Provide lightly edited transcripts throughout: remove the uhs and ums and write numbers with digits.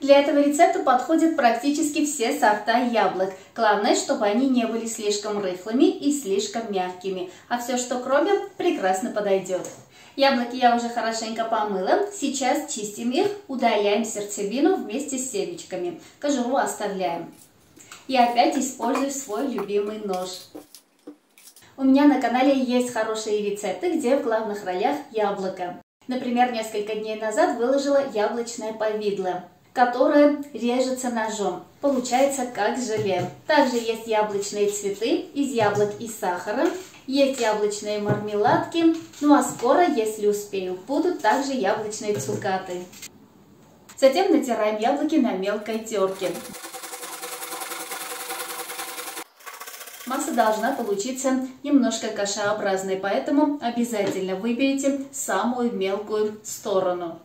Для этого рецепта подходят практически все сорта яблок. Главное, чтобы они не были слишком рыхлыми и слишком мягкими, а все, что кроме, прекрасно подойдет. Яблоки я уже хорошенько помыла. Сейчас чистим их, удаляем сердцевину вместе с семечками. Кожуру оставляем. И опять использую свой любимый нож. У меня на канале есть хорошие рецепты, где в главных ролях яблоко. Например, несколько дней назад выложила яблочное повидло, которое режется ножом. Получается как желе. Также есть яблочные цветы из яблок и сахара. Есть яблочные мармеладки. Ну а скоро, если успею, будут также яблочные цукаты. Затем натираем яблоки на мелкой терке. Масса должна получиться немножко кашеобразной, поэтому обязательно выберите самую мелкую сторону.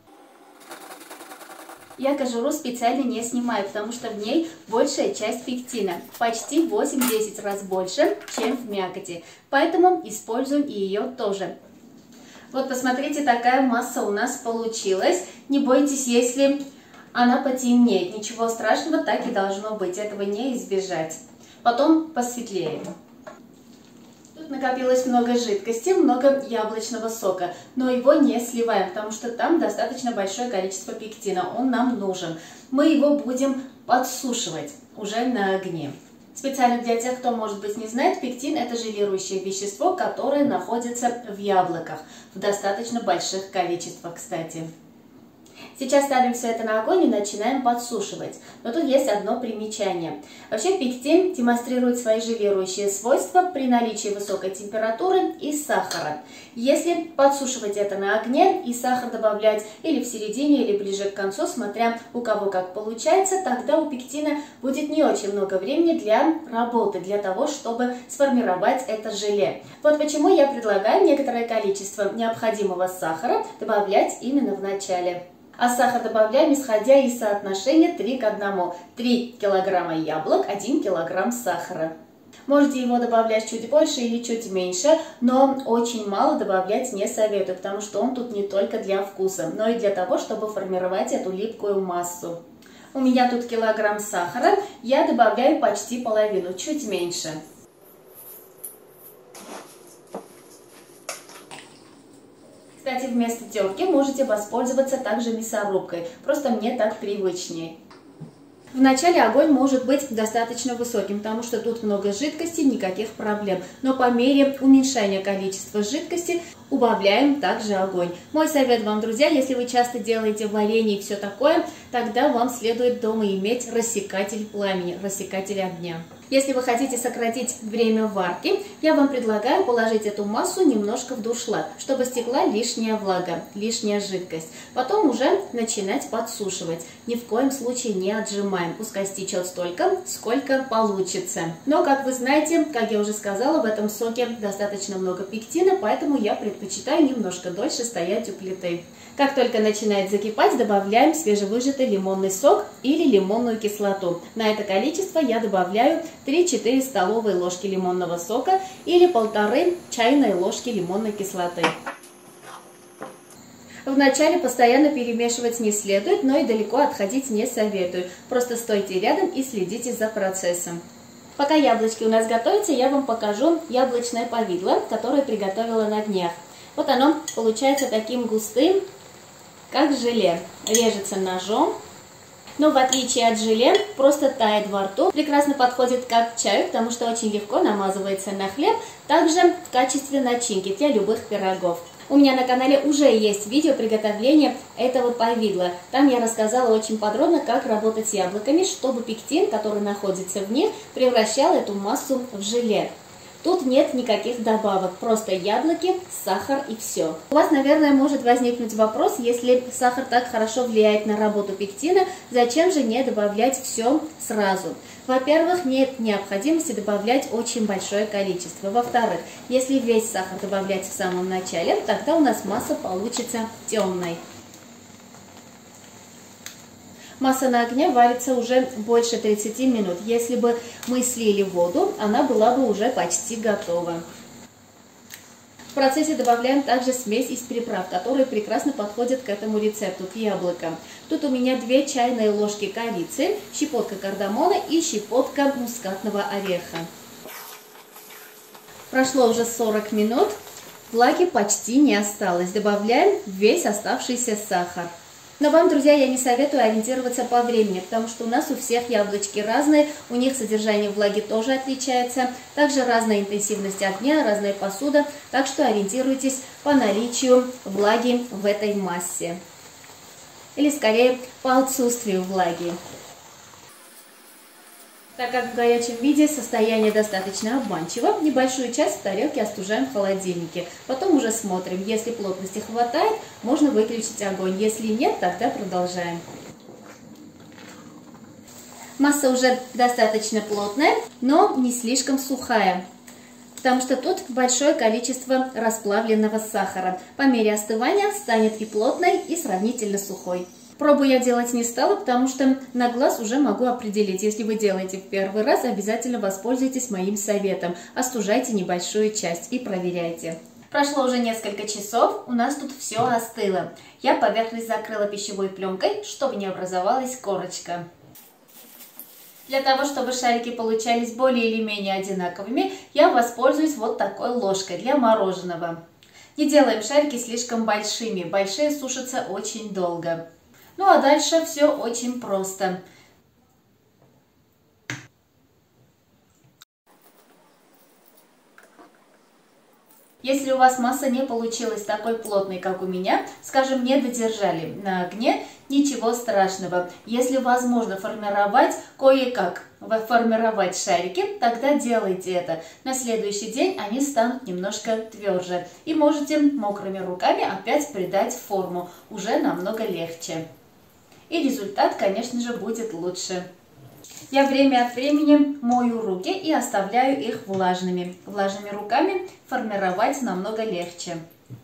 Я кожуру специально не снимаю, потому что в ней большая часть пектина, почти 8-10 раз больше, чем в мякоти, поэтому используем и ее тоже. Вот посмотрите, такая масса у нас получилась. Не бойтесь, если она потемнеет, ничего страшного, так и должно быть, этого не избежать. Потом посветлеет. Тут накопилось много жидкости, много яблочного сока, но его не сливаем, потому что там достаточно большое количество пектина, он нам нужен. Мы его будем подсушивать уже на огне. Специально для тех, кто, может быть, не знает, пектин – это желирующее вещество, которое находится в яблоках, в достаточно больших количествах, кстати. Сейчас ставим все это на огонь и начинаем подсушивать. Но тут есть одно примечание. Вообще пектин демонстрирует свои желирующие свойства при наличии высокой температуры и сахара. Если подсушивать это на огне и сахар добавлять или в середине, или ближе к концу, смотря у кого как получается, тогда у пектина будет не очень много времени для работы, для того, чтобы сформировать это желе. Вот почему я предлагаю некоторое количество необходимого сахара добавлять именно в начале. А сахар добавляем, исходя из соотношения 3 к 1. 3 килограмма яблок, 1 килограмм сахара. Можете его добавлять чуть больше или чуть меньше, но очень мало добавлять не советую, потому что он тут не только для вкуса, но и для того, чтобы формировать эту липкую массу. У меня тут килограмм сахара, я добавляю почти половину, чуть меньше. Кстати, вместо терки можете воспользоваться также мясорубкой, просто мне так привычнее. Вначале огонь может быть достаточно высоким, потому что тут много жидкости, никаких проблем. Но по мере уменьшения количества жидкости убавляем также огонь. Мой совет вам, друзья, если вы часто делаете варенье и все такое, тогда вам следует дома иметь рассекатель пламени, рассекатель огня. Если вы хотите сократить время варки, я вам предлагаю положить эту массу немножко в дуршлаг, чтобы стекла лишняя влага, лишняя жидкость. Потом уже начинать подсушивать. Ни в коем случае не отжимаем, пускай стечет столько, сколько получится. Но, как вы знаете, как я уже сказала, в этом соке достаточно много пектина, поэтому я предпочитаю немножко дольше стоять у плиты. Как только начинает закипать, добавляем свежевыжатый лимонный сок или лимонную кислоту. На это количество я добавляю 3-4 столовые ложки лимонного сока или 1,5 чайной ложки лимонной кислоты. Вначале постоянно перемешивать не следует, но и далеко отходить не советую. Просто стойте рядом и следите за процессом. Пока яблочки у нас готовятся, я вам покажу яблочное повидло, которое приготовила на днях. Вот оно получается таким густым, как желе. Режется ножом, но в отличие от желе, просто тает во рту. Прекрасно подходит как к чаю, потому что очень легко намазывается на хлеб, также в качестве начинки для любых пирогов. У меня на канале уже есть видео приготовления этого повидла. Там я рассказала очень подробно, как работать с яблоками, чтобы пектин, который находится в них, превращал эту массу в желе. Тут нет никаких добавок, просто яблоки, сахар и все. У вас, наверное, может возникнуть вопрос, если сахар так хорошо влияет на работу пектина, зачем же не добавлять все сразу? Во-первых, нет необходимости добавлять очень большое количество. Во-вторых, если весь сахар добавлять в самом начале, тогда у нас масса получится темной. Масса на огне варится уже больше 30 минут. Если бы мы слили воду, она была бы уже почти готова. процессе добавляем также смесь из приправ, которые прекрасно подходят к этому рецепту, к яблокам. Тут у меня 2 чайные ложки корицы, щепотка кардамона и щепотка мускатного ореха. Прошло уже 40 минут, влаги почти не осталось. Добавляем весь оставшийся сахар. Но вам, друзья, я не советую ориентироваться по времени, потому что у нас у всех яблочки разные, у них содержание влаги тоже отличается, также разная интенсивность огня, разная посуда, так что ориентируйтесь по наличию влаги в этой массе. Или скорее по отсутствию влаги. Так как в горячем виде состояние достаточно обманчиво, небольшую часть в тарелке остужаем в холодильнике. Потом уже смотрим, если плотности хватает, можно выключить огонь. Если нет, тогда продолжаем. Масса уже достаточно плотная, но не слишком сухая, потому что тут большое количество расплавленного сахара. По мере остывания станет и плотной, и сравнительно сухой. Пробу я делать не стала, потому что на глаз уже могу определить. Если вы делаете в первый раз, обязательно воспользуйтесь моим советом. Остужайте небольшую часть и проверяйте. Прошло уже несколько часов, у нас тут все остыло. Я поверхность закрыла пищевой пленкой, чтобы не образовалась корочка. Для того, чтобы шарики получались более или менее одинаковыми, я воспользуюсь вот такой ложкой для мороженого. Не делаем шарики слишком большими, большие сушатся очень долго. Ну а дальше все очень просто. Если у вас масса не получилась такой плотной, как у меня, скажем, не додержали на огне, ничего страшного. Если возможно формировать кое-как, формировать шарики, тогда делайте это. На следующий день они станут немножко тверже. И можете мокрыми руками опять придать форму, уже намного легче. И результат, конечно же, будет лучше. Я время от времени мою руки и оставляю их влажными. Влажными руками формировать намного легче.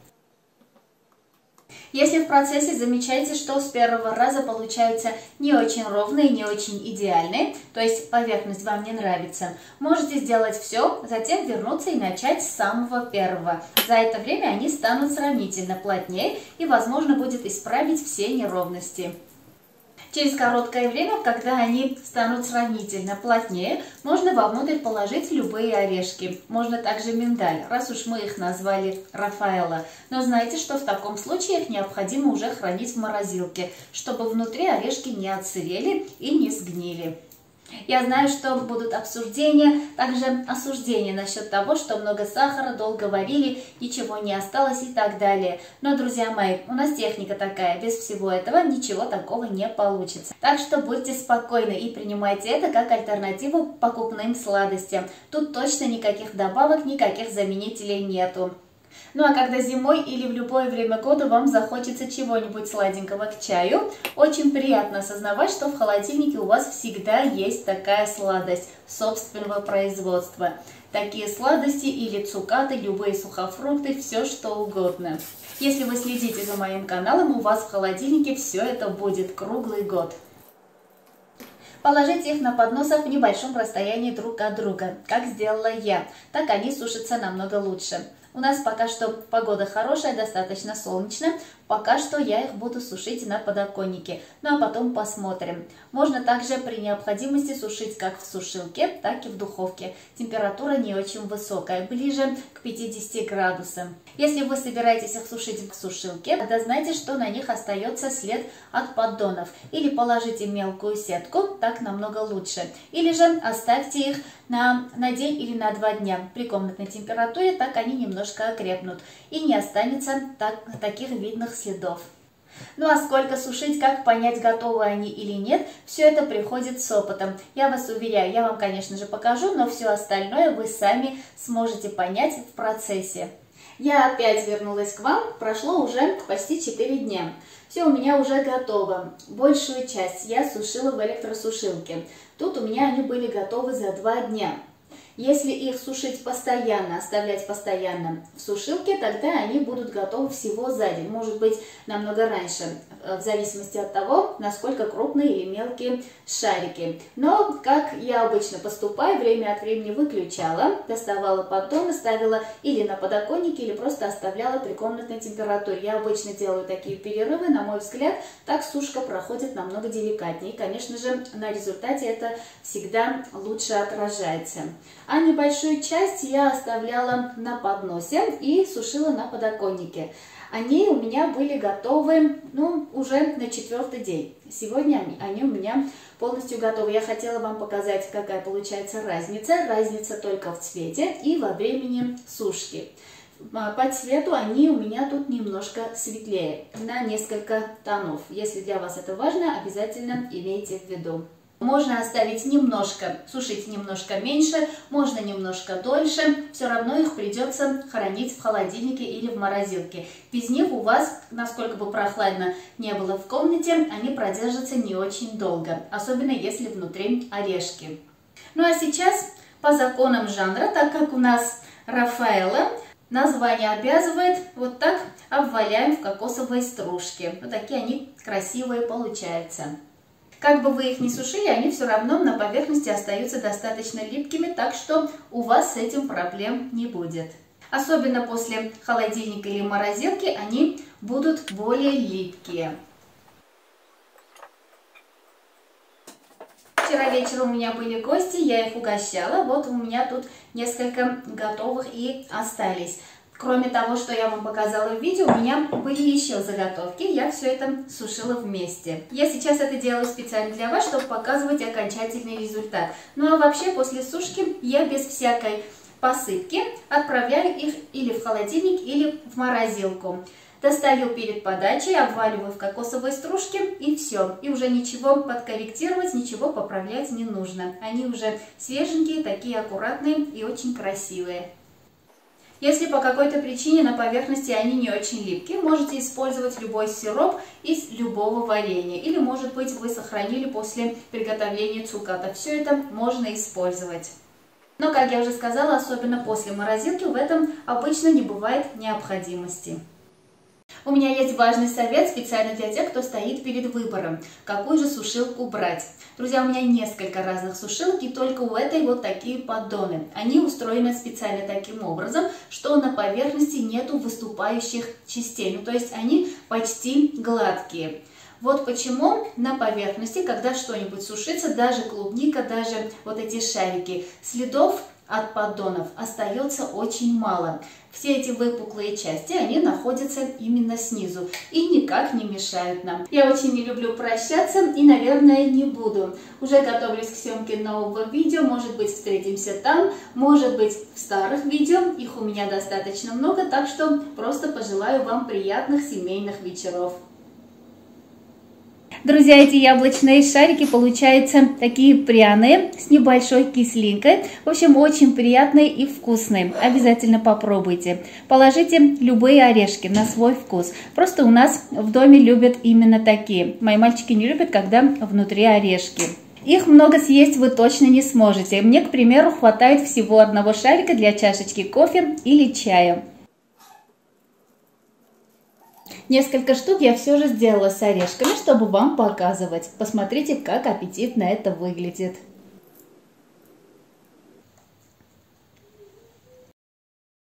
Если в процессе замечаете, что с первого раза получаются не очень ровные, не очень идеальные, то есть поверхность вам не нравится, можете сделать все, затем вернуться и начать с самого первого. За это время они станут сравнительно плотнее и возможно будет исправить все неровности. Через короткое время, когда они станут сравнительно плотнее, можно вовнутрь положить любые орешки. Можно также миндаль, раз уж мы их назвали Рафаэлло. Но знайте, что в таком случае их необходимо уже хранить в морозилке, чтобы внутри орешки не отсырели и не сгнили. Я знаю, что будут обсуждения, также осуждения насчет того, что много сахара, долго варили, ничего не осталось и так далее. Но, друзья мои, у нас техника такая, без всего этого ничего такого не получится. Так что будьте спокойны и принимайте это как альтернативу покупным сладостям. Тут точно никаких добавок, никаких заменителей нету. Ну а когда зимой или в любое время года вам захочется чего-нибудь сладенького к чаю, очень приятно осознавать, что в холодильнике у вас всегда есть такая сладость собственного производства. Такие сладости или цукаты, любые сухофрукты, все что угодно. Если вы следите за моим каналом, у вас в холодильнике все это будет круглый год. Положите их на подносах в небольшом расстоянии друг от друга, как сделала я, так они сушатся намного лучше. У нас пока что погода хорошая, достаточно солнечно. Пока что я их буду сушить на подоконнике, ну а потом посмотрим. Можно также при необходимости сушить как в сушилке, так и в духовке. Температура не очень высокая, ближе к 50 градусам. Если вы собираетесь их сушить в сушилке, тогда знайте, что на них остается след от поддонов. Или положите мелкую сетку, так намного лучше. Или же оставьте их на день или на 2 дня при комнатной температуре, так они немножко окрепнут и не останется таких видных следов. Ну а сколько сушить, как понять, готовы они или нет, все это приходит с опытом. Я вас уверяю, я вам, конечно же, покажу, но все остальное вы сами сможете понять в процессе. Я опять вернулась к вам, прошло уже почти 4 дня. Все у меня уже готово. Большую часть я сушила в электросушилке. Тут у меня они были готовы за 2 дня. Если их сушить постоянно, оставлять постоянно в сушилке, тогда они будут готовы всего за день. Может быть, намного раньше, в зависимости от того, насколько крупные или мелкие шарики. Но, как я обычно поступаю, время от времени выключала, доставала поддон и ставила или на подоконнике, или просто оставляла при комнатной температуре. Я обычно делаю такие перерывы, на мой взгляд, так сушка проходит намного деликатнее. И, конечно же, на результате это всегда лучше отражается. А небольшую часть я оставляла на подносе и сушила на подоконнике. Они у меня были готовы, уже на 4-й день. Сегодня они у меня полностью готовы. Я хотела вам показать, какая получается разница. Разница только в цвете и во времени сушки. По цвету они у меня тут немножко светлее, на несколько тонов. Если для вас это важно, обязательно имейте в виду. Можно оставить немножко, сушить немножко меньше, можно немножко дольше. Все равно их придется хранить в холодильнике или в морозилке. Без них у вас, насколько бы прохладно не было в комнате, они продержатся не очень долго. Особенно если внутри орешки. Ну а сейчас по законам жанра, так как у нас Рафаэлло, название обязывает, вот так обваляем в кокосовой стружке. Вот такие они красивые получаются. Как бы вы их ни сушили, они все равно на поверхности остаются достаточно липкими, так что у вас с этим проблем не будет. Особенно после холодильника или морозилки они будут более липкие. Вчера вечером у меня были гости, я их угощала. Вот у меня тут несколько готовых и остались. Кроме того, что я вам показала в видео, у меня были еще заготовки, я все это сушила вместе. Я сейчас это делаю специально для вас, чтобы показывать окончательный результат. Ну а вообще после сушки я без всякой посыпки отправляю их или в холодильник, или в морозилку. Достаю перед подачей, обваливаю в кокосовой стружке и все. И уже ничего подкорректировать, ничего поправлять не нужно. Они уже свеженькие, такие аккуратные и очень красивые. Если по какой-то причине на поверхности они не очень липкие, можете использовать любой сироп из любого варенья. Или, может быть, вы сохранили после приготовления цуката. Все это можно использовать. Но, как я уже сказала, особенно после морозилки в этом обычно не бывает необходимости. У меня есть важный совет специально для тех, кто стоит перед выбором, какую же сушилку брать. Друзья, у меня несколько разных сушилок, и только у этой вот такие поддоны. Они устроены специально таким образом, что на поверхности нету выступающих частей, то есть они почти гладкие. Вот почему на поверхности, когда что-нибудь сушится, даже клубника, даже вот эти шарики, следов от поддонов остается очень мало. Все эти выпуклые части, они находятся именно снизу и никак не мешают нам. Я очень не люблю прощаться и, наверное, не буду. Уже готовлюсь к съемке нового видео, может быть, встретимся там, может быть, в старых видео. Их у меня достаточно много, так что просто пожелаю вам приятных семейных вечеров. Друзья, эти яблочные шарики получаются такие пряные, с небольшой кислинкой. В общем, очень приятные и вкусные. Обязательно попробуйте. Положите любые орешки на свой вкус. Просто у нас в доме любят именно такие. Мои мальчики не любят, когда внутри орешки. Их много съесть вы точно не сможете. Мне, к примеру, хватает всего одного шарика для чашечки кофе или чая. Несколько штук я все же сделала с орешками, чтобы вам показывать. Посмотрите, как аппетитно это выглядит.